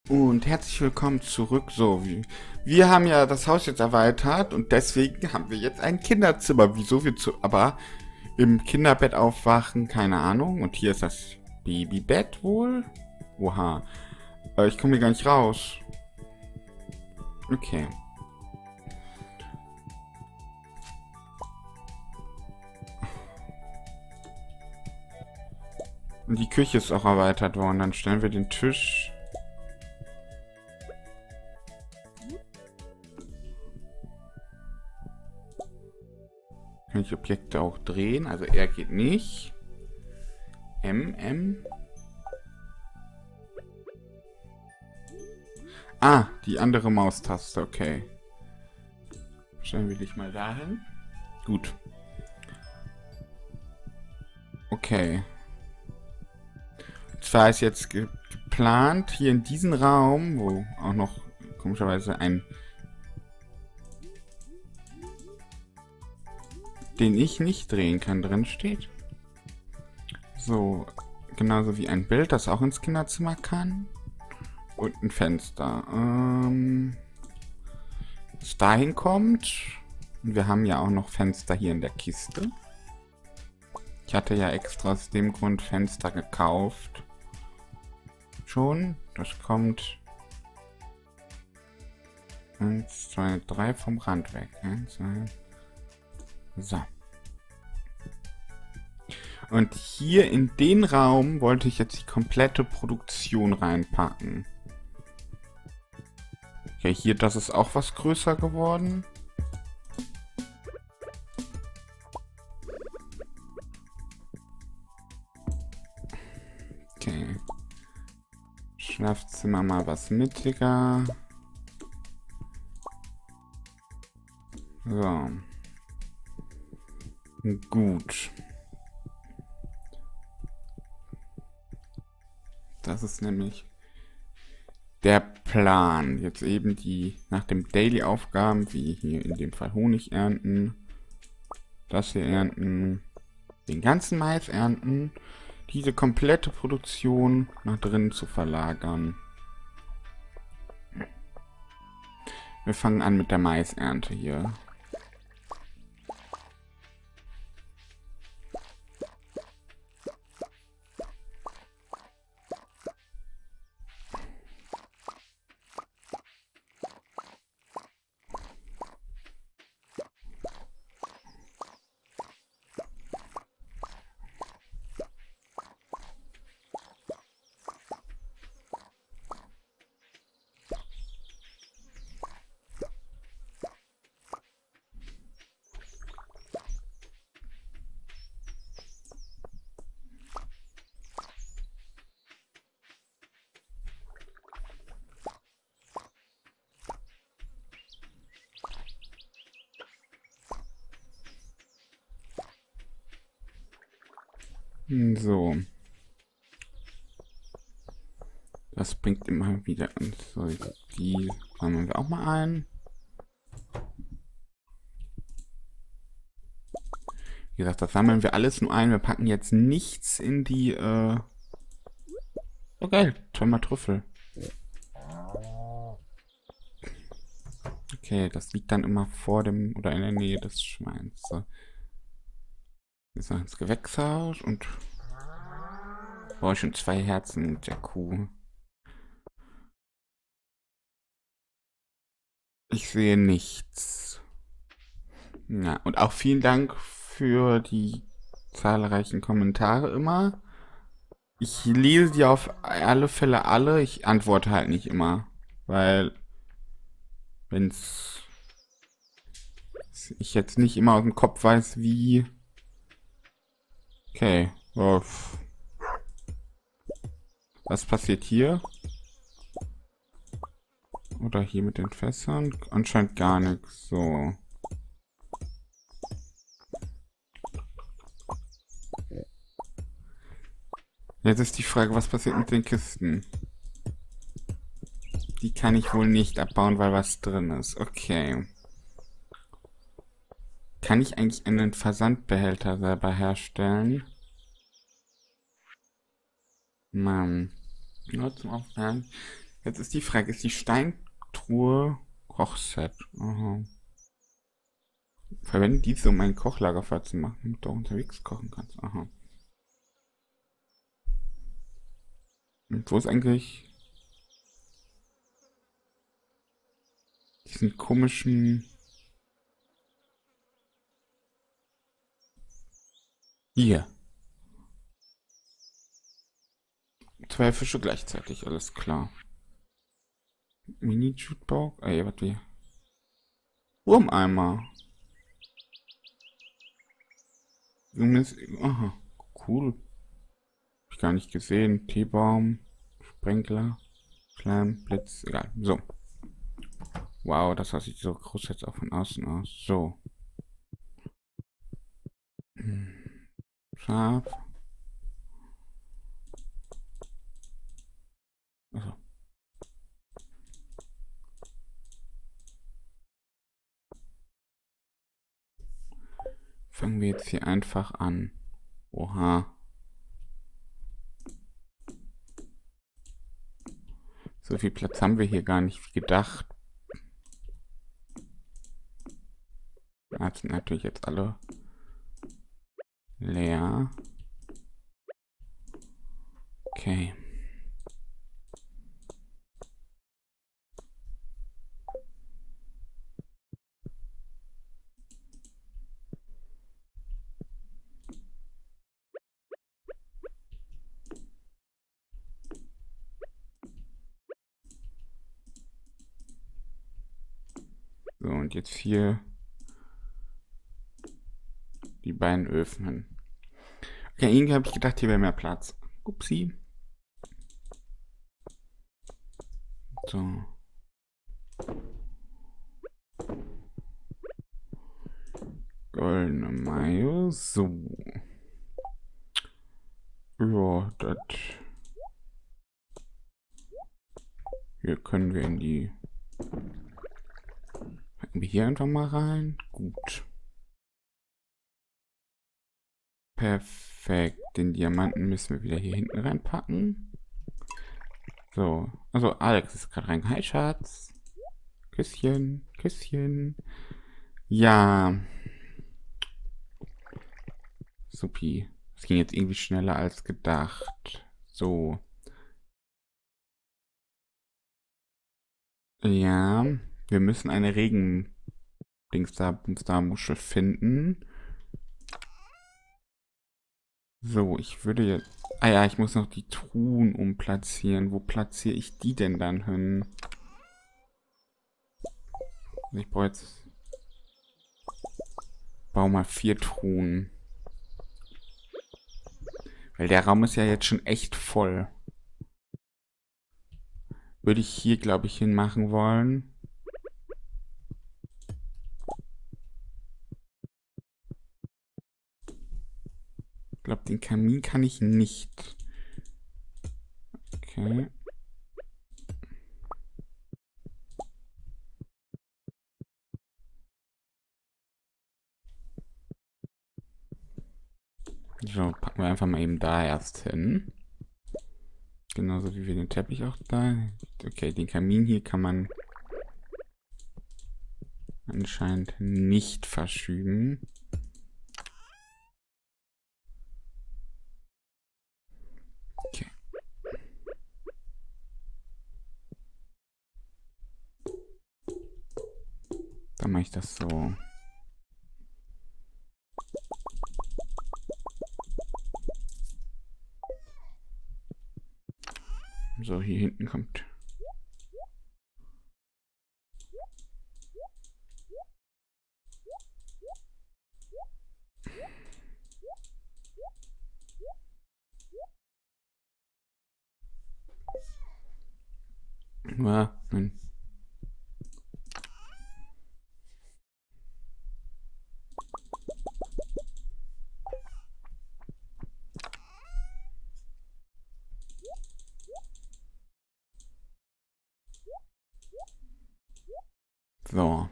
Und herzlich willkommen zurück. Wir haben ja das Haus jetzt erweitert und deswegen haben wir jetzt ein Kinderzimmer. Wieso wir aber im Kinderbett aufwachen, keine Ahnung. Und hier ist das Babybett wohl. Oha. Ich komme hier gar nicht raus. Okay. Und die Küche ist auch erweitert worden. Dann stellen wir den Tisch. Kann ich Objekte auch drehen? Also er geht nicht. M. Ah, die andere Maustaste, okay. Stellen wir dich mal dahin. Gut. Okay. Und zwar ist jetzt geplant, hier in diesem Raum, wo auch noch komischerweise den ich nicht drehen kann, drin steht. So, genauso wie ein Bild, das auch ins Kinderzimmer kann. Und ein Fenster. Das dahin kommt. Und wir haben ja auch noch Fenster hier in der Kiste. Ich hatte ja extra aus dem Grund Fenster gekauft. Schon. Das kommt 1, 2, 3 vom Rand weg. 1, 2. So. Und hier in den Raum wollte ich jetzt die komplette Produktion reinpacken. Okay, hier, das ist auch was größer geworden. Okay. Schlafzimmer mal was mittiger. So. Gut. Das ist nämlich der Plan. Jetzt eben nach dem Daily-Aufgaben, wie hier in dem Fall Honig ernten, das hier ernten, den ganzen Mais ernten, diese komplette Produktion nach drinnen zu verlagern. Wir fangen an mit der Maisernte hier. So. Das bringt immer wieder uns. So, die sammeln wir auch mal ein. Wie gesagt, das sammeln wir alles nur ein. Wir packen jetzt nichts in die, Oh geil, toller Trüffel. Okay, das liegt dann immer vor dem, oder in der Nähe des Schweins. So. Jetzt noch ins Gewächshaus und... Brauche ich schon 2 Herzen mit der Kuh. Ich sehe nichts. Ja, und auch vielen Dank für die zahlreichen Kommentare immer. Ich lese die auf alle Fälle alle. Ich antworte halt nicht immer. Weil, ich jetzt nicht immer aus dem Kopf weiß, wie... Okay. Oh. Was passiert hier? Oder hier mit den Fässern? Anscheinend gar nichts. So. Jetzt ist die Frage, was passiert mit den Kisten? Die kann ich wohl nicht abbauen, weil was drin ist. Okay. Kann ich eigentlich einen Versandbehälter selber herstellen? Mann. Nur zum Aufwärmen. Jetzt ist die Frage, ist die Steintruhe Kochset? Aha. Verwende diese, um ein Kochlagerfeuer zu machen, damit du auch unterwegs kochen kannst. Aha. Und wo ist eigentlich diesen komischen... Hier. 2 Fische gleichzeitig, alles klar. Mini-Jukebox? Ey, was wie? Wurmeimer. Aha, cool. Hab ich gar nicht gesehen. Teebaum, Sprenkler, Schleim, Blitz, egal. So. Wow, das sieht so groß jetzt auch von außen aus. So. Schaf. Also. Fangen wir jetzt hier einfach an. Oha. So viel Platz haben wir hier gar nicht wie gedacht. Das sind natürlich jetzt alle leer. Okay. So, und jetzt hier die beiden Öfen. Okay, irgendwie habe ich gedacht, hier wäre mehr Platz. Upsi. So. Goldene Mayo. So. Ja, das. Hier können wir in die. Packen wir hier einfach mal rein. Gut. Perfekt. Den Diamanten müssen wir wieder hier hinten reinpacken. So. Also, Alex ist gerade rein. Hi, Schatz. Küsschen, Küsschen. Ja. Supi. Das ging jetzt irgendwie schneller als gedacht. So. Ja. Wir müssen eine Regen-Dingsda-Muschel finden. So, ich würde jetzt... Ah ja, ich muss noch die Truhen umplatzieren. Wo platziere ich die denn dann hin? Ich brauche jetzt... Bau mal 4 Truhen. Weil der Raum ist ja jetzt schon echt voll. Würde ich hier, glaube ich, hinmachen wollen. Ich glaube, den Kamin kann ich nicht. Okay. So, packen wir einfach mal eben da erst hin. Genauso wie wir den Teppich auch da. Okay, den Kamin hier kann man anscheinend nicht verschieben. Okay. Dann mache ich das so. So, hier hinten kommt. Ja, nein. So.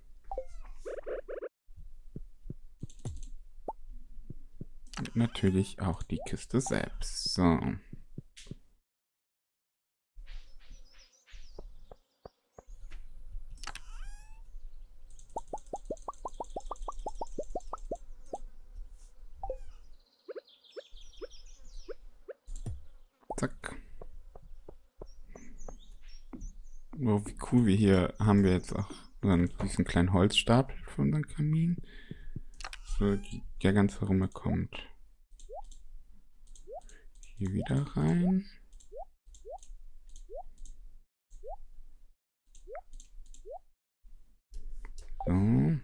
Und natürlich auch die Kiste selbst. So. Oh, wie cool, wir hier haben wir jetzt auch so einen süßen kleinen Holzstapel für unseren Kamin. So, der ganz herum kommt hier wieder rein. So.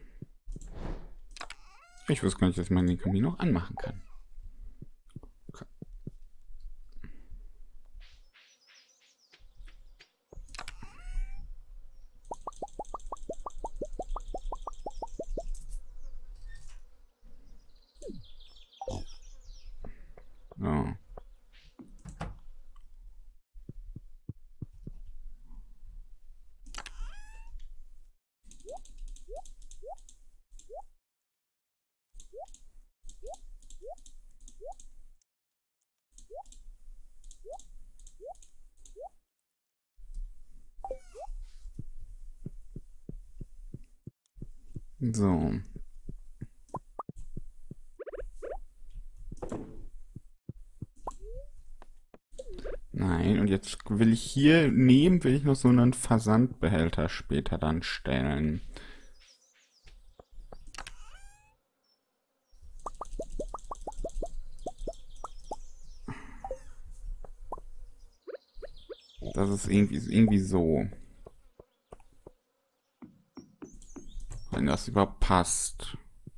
Ich wusste gar nicht, dass man den Kamin auch anmachen kann. Okay. So. So. Nein, und jetzt will ich hier neben, will ich noch so einen Versandbehälter später dann stellen. Das ist irgendwie so. Wenn das überhaupt passt.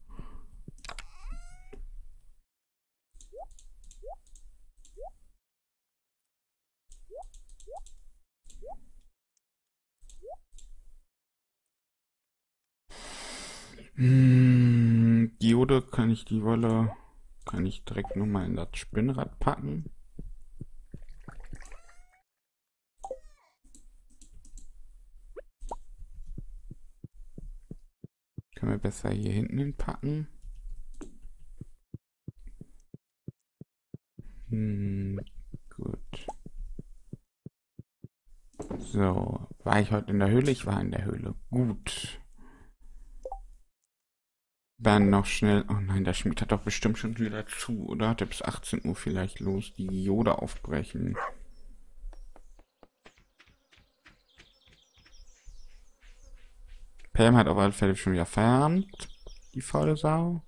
Diode kann ich die Wolle, kann ich direkt nochmal in das Spinnrad packen. Können wir besser hier hinten hinpacken. Gut. So, war ich heute in der Höhle? Ich war in der Höhle. Gut. Dann noch schnell. Oh nein, der Schmied hat doch bestimmt schon wieder zu, oder? Hat er bis 18 Uhr vielleicht los, die Diode aufbrechen? Pam hat auf alle Fälle schon wieder Feierabend. Die faule Sau.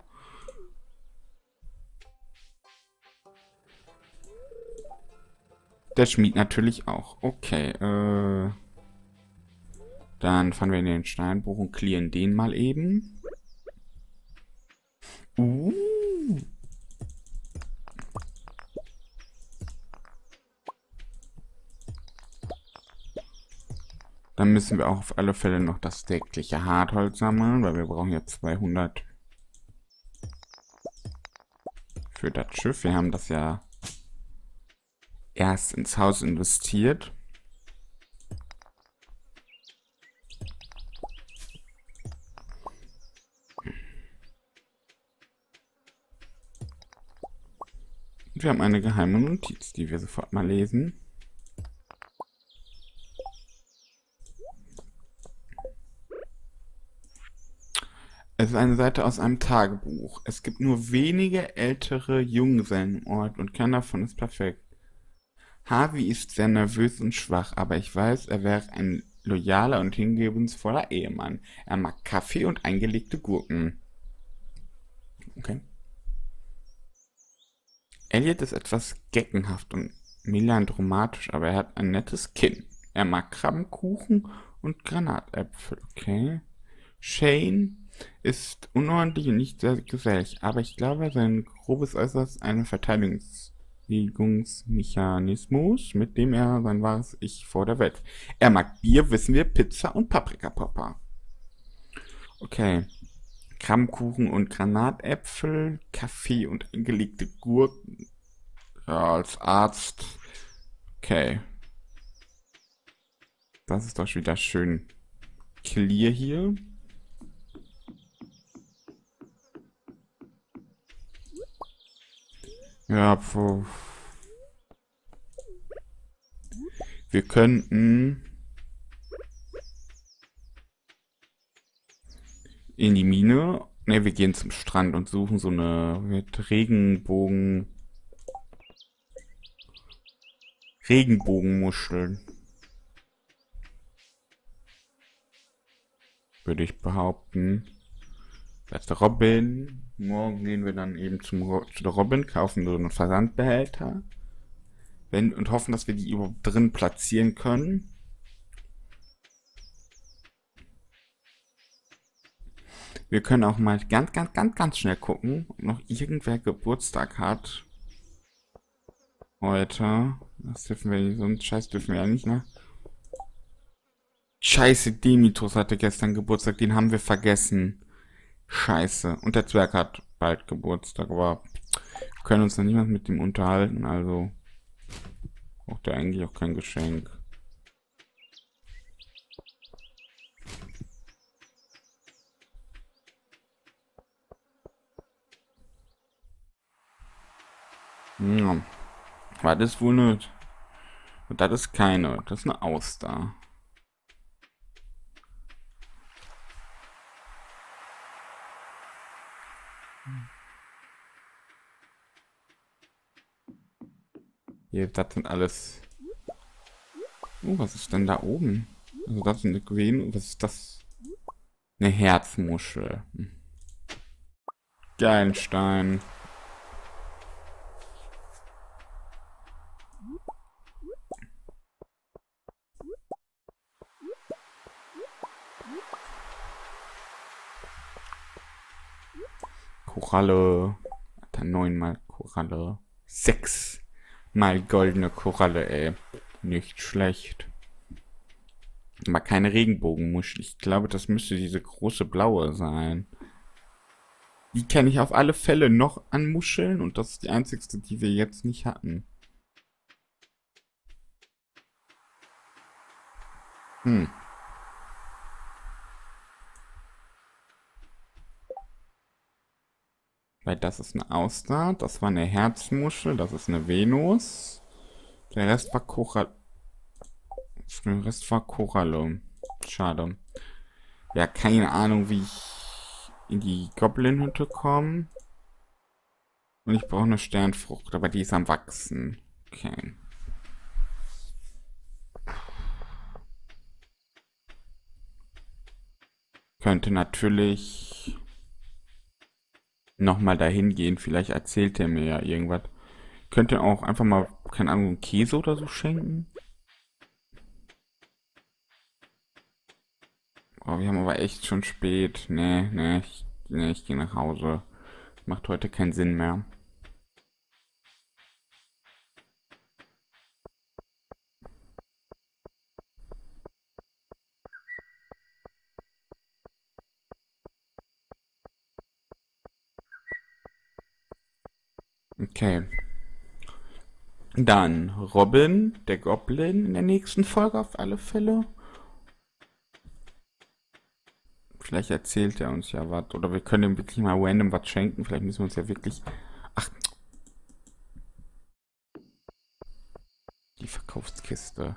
Der Schmied natürlich auch. Okay, dann fahren wir in den Steinbruch und clearen den mal eben. Dann müssen wir auch auf alle Fälle noch das tägliche Hartholz sammeln, weil wir brauchen ja 200 für das Schiff. Wir haben das ja erst ins Haus investiert. Und wir haben eine geheime Notiz, die wir sofort mal lesen. Es ist eine Seite aus einem Tagebuch. Es gibt nur wenige ältere Junggesellen im Ort und keiner davon ist perfekt. Harvey ist sehr nervös und schwach, aber ich weiß, er wäre ein loyaler und hingebungsvoller Ehemann. Er mag Kaffee und eingelegte Gurken. Okay. Elliot ist etwas geckenhaft und melandromatisch, aber er hat ein nettes Kinn. Er mag Krabbenkuchen und Granatäpfel. Okay. Shane ist unordentlich und nicht sehr gesellig, aber ich glaube, sein grobes Äußeres ist ein Verteidigungsmechanismus, mit dem er sein wahres Ich vor der Welt. Er mag Bier, wissen wir, Pizza und Paprikapopper. Okay. Krabbenkuchen und Granatäpfel, Kaffee und eingelegte Gurken. Ja, als Arzt. Okay. Das ist doch schon wieder schön clear hier. Ja, wir könnten in die Mine. Ne, wir gehen zum Strand und suchen so eine mit Regenbogenmuscheln. würde ich behaupten. Das ist Robin. Morgen gehen wir dann eben zu der Robin, kaufen so einen Versandbehälter. Und hoffen, dass wir die überhaupt drin platzieren können. Wir können auch mal ganz schnell gucken, ob noch irgendwer Geburtstag hat. Heute. Das dürfen wir nicht, so einen Scheiß dürfen wir ja nicht, ne? Scheiße, Dimitrus hatte gestern Geburtstag, den haben wir vergessen. Scheiße. Und der Zwerg hat bald Geburtstag, aber wir können uns noch niemand mit dem unterhalten, also braucht er eigentlich auch kein Geschenk. Ja. War das wohl nicht? Und das ist keine, das ist eine Auster. Hier, das sind alles. Was ist denn da oben? Also das ist eine Queen. Was ist das? Eine Herzmuschel. Geilen Stein. Koralle. Dann 9-mal Koralle. 6-mal goldene Koralle, ey. Nicht schlecht. Aber keine Regenbogenmuschel. Ich glaube, das müsste diese große blaue sein. Die kenne ich auf alle Fälle noch an Muscheln und das ist die einzigste, die wir jetzt nicht hatten. Weil das ist eine Auster, das war eine Herzmuschel, das ist eine Venus. Der Rest war Koralle. Der Rest war Koralle. Schade. Ja, keine Ahnung, wie ich in die Goblin-Hütte komme. Und ich brauche eine Sternfrucht, aber die ist am Wachsen. Okay. Könnte natürlich nochmal dahin gehen. Vielleicht erzählt er mir ja irgendwas. Könnte auch einfach mal, keine Ahnung, Käse oder so schenken. Oh, wir haben aber echt schon spät. Nee, ich gehe nach Hause. Macht heute keinen Sinn mehr. Okay. Dann Robin, der Goblin in der nächsten Folge auf alle Fälle. Vielleicht erzählt er uns ja was. Oder wir können ihm wirklich mal random was schenken. Vielleicht müssen wir uns ja wirklich... Ach. Die Verkaufskiste.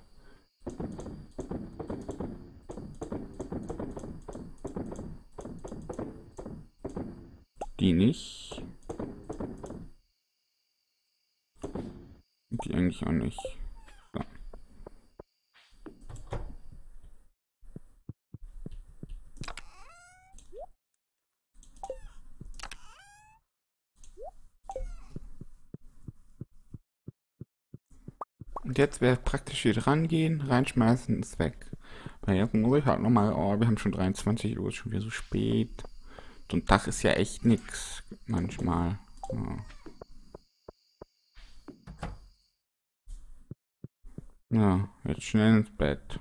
Die nicht. Die eigentlich auch nicht. So. Und jetzt wäre praktisch hier rangehen, reinschmeißen, ist weg. Weil jetzt muss ich halt nochmal, oh, wir haben schon 23 Uhr, ist schon wieder so spät. So ein Tag ist ja echt nix, manchmal. Ja. Ja, jetzt schnell ins Bett.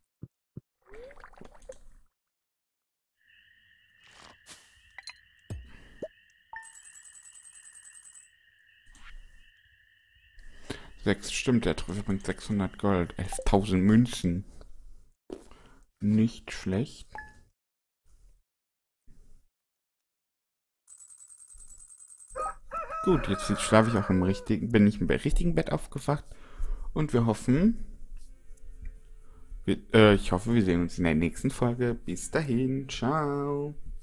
Stimmt, der Treffer bringt 600 Gold. 11.000 Münzen. Nicht schlecht. Gut, jetzt schlafe ich auch bin ich im richtigen Bett aufgewacht. Und wir hoffen, ich hoffe, wir sehen uns in der nächsten Folge. Bis dahin, ciao.